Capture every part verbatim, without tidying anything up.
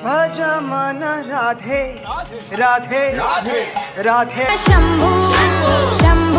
भज मन राधे राधे राधे राधे शंभू शंभू।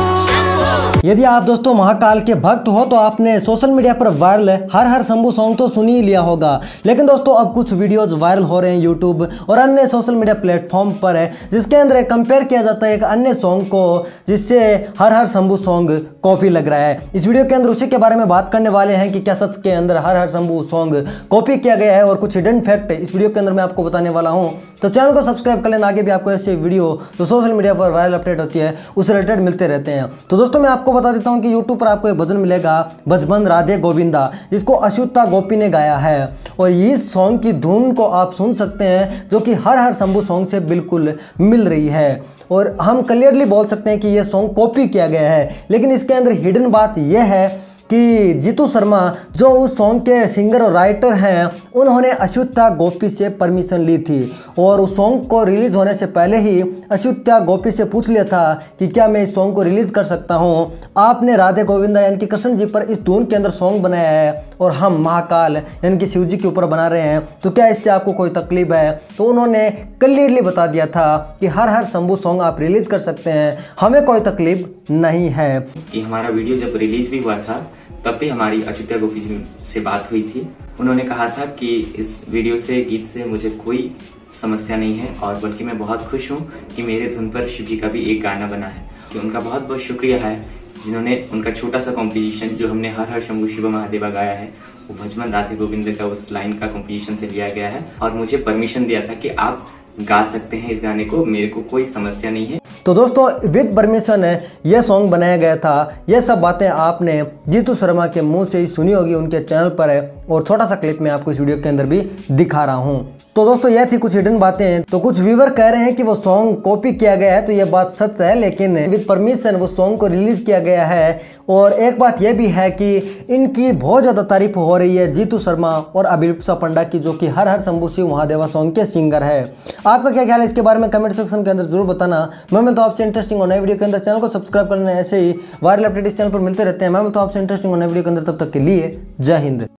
यदि आप दोस्तों महाकाल के भक्त हो तो आपने सोशल मीडिया पर वायरल हर हर शंभू सॉन्ग तो सुन ही लिया होगा, लेकिन दोस्तों अब कुछ वीडियोस वायरल हो रहे हैं यूट्यूब और अन्य सोशल मीडिया प्लेटफॉर्म पर है, जिसके अंदर कंपेयर किया जाता है एक अन्य सॉन्ग को जिससे हर हर शंभू सॉन्ग कॉपी लग रहा है। इस वीडियो के अंदर उसी के बारे में बात करने वाले हैं कि क्या सच के अंदर हर हर शंभू सॉन्ग कॉपी किया गया है और कुछ हिडन फैक्ट इस वीडियो के अंदर मैं आपको बताने वाला हूँ। तो चैनल को सब्सक्राइब कर लेना, आगे भी आपको ऐसे वीडियो जो सोशल मीडिया पर वायरल अपडेट होती है उससे रिलेटेड मिलते रहते हैं। तो दोस्तों मैं आपको बता देता हूं कि YouTube पर आपको एक भजन मिलेगा भजबंद राधे गोविंदा, जिसको अच्युता गोपी ने गाया है और इस सॉन्ग की धुन को आप सुन सकते हैं जो कि हर हर शंभू सॉन्ग से बिल्कुल मिल रही है और हम क्लियरली बोल सकते हैं कि यह सॉन्ग कॉपी किया गया है। लेकिन इसके अंदर हिडन बात यह है कि जीतू शर्मा जो उस सॉन्ग के सिंगर और राइटर हैं उन्होंने अच्युता गोपी से परमिशन ली थी और उस सॉन्ग को रिलीज़ होने से पहले ही अच्युता गोपी से पूछ लिया था कि क्या मैं इस सॉन्ग को रिलीज़ कर सकता हूं। आपने राधे गोविंदा यानी कि कृष्ण जी पर इस धुन के अंदर सॉन्ग बनाया है और हम महाकाल यानी कि शिव जी के ऊपर बना रहे हैं, तो क्या इससे आपको कोई तकलीफ है? तो उन्होंने क्लियरली बता दिया था कि हर हर शंभू सॉन्ग आप रिलीज़ कर सकते हैं, हमें कोई तकलीफ नहीं है। कि हमारा वीडियो जब रिलीज भी हुआ था तब भी हमारी अच्युता गोपी जी से बात हुई थी। उन्होंने कहा था कि इस वीडियो से गीत से मुझे कोई समस्या नहीं है और बल्कि मैं बहुत खुश हूँ कि मेरे धुन पर शिव जी का भी एक गाना बना है। कि उनका बहुत बहुत शुक्रिया है जिन्होंने उनका छोटा सा कॉम्पोजिशन जो हमने हर हर शंभू शिव महादेवा गाया है वो भजमन राधे गोविंद का उस लाइन का कॉम्पोजिशन से लिया गया है और मुझे परमिशन दिया था कि आप गा सकते हैं इस गाने को, मेरे को कोई समस्या नहीं है। तो दोस्तों विद परमिशन यह सॉन्ग बनाया गया था। यह सब बातें आपने जीतू शर्मा के मुंह से ही सुनी होगी, उनके चैनल पर है और छोटा सा क्लिप मैं आपको इस वीडियो के अंदर भी दिखा रहा हूं। तो दोस्तों यह थी कुछ हिडन बातें। तो कुछ व्यूवर कह रहे हैं कि वो सॉन्ग कॉपी किया गया है, तो यह बात सच है, लेकिन विद परमिशन वो सॉन्ग को रिलीज किया गया है। और एक बात यह भी है कि इनकी बहुत ज़्यादा तारीफ हो रही है जीतू शर्मा और अभिप्सा पंडा की, जो कि हर हर शंभू शिव महादेवा सॉन्ग के सिंगर है। आपका क्या ख्याल है इसके बारे में कमेंट सेक्शन के अंदर जरूर बताना। मैं मिलता हूं आपसे इंटरेस्टिंग और नए वीडियो के अंदर। चैनल को सब्सक्राइब करना, ऐसे ही वायरल अपडेट इस चैनल पर मिलते रहते हैं। मैं मिलता हूं आपसे इंटरेस्टिंग और नए वीडियो के अंदर, तब तक के लिए जय हिंद।